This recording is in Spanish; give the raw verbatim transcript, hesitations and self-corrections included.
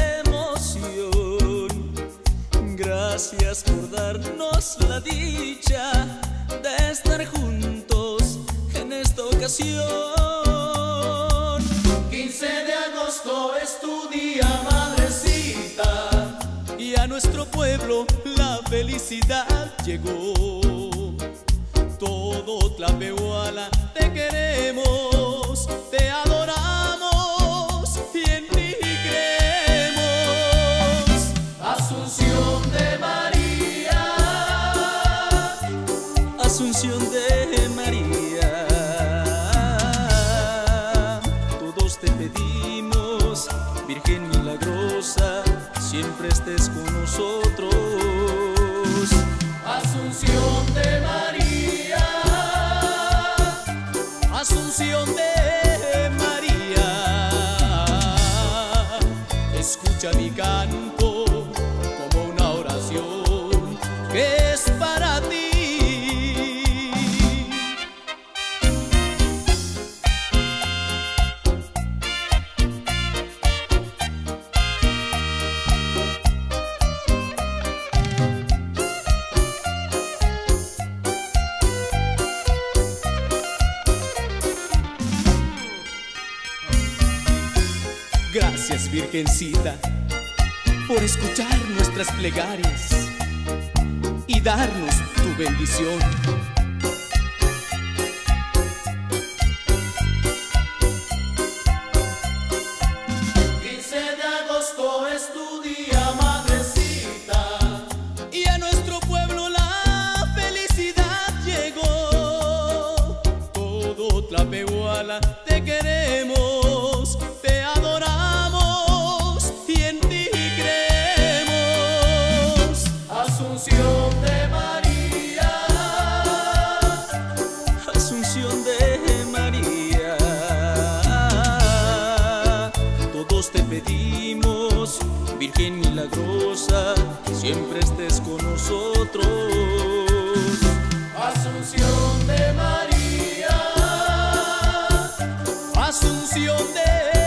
emoción. Gracias por darnos la dicha de estar juntos en esta ocasión. quince de agosto es tu día, madrecita, y a nuestro pueblo la felicidad llegó. Todo Tlapehuala te queremos, te adoramos y en ti creemos. Asunción de María, Asunción de María, todos te pedimos, Virgen milagrosa, siempre estés con nosotros. Asunción de María, Asunción de María, escucha mi canto como una oración que es para ti. Gracias, Virgencita, por escuchar nuestras plegarias y darnos tu bendición. quince de agosto es tu día, madrecita, Y a nuestro pueblo la felicidad llegó. Todo Tlapehuala te queremos, te adoramos y en ti creemos. Asunción de María, Asunción de María, todos te pedimos, Virgen milagrosa, siempre estés con nosotros. Asunción de María, Asunción de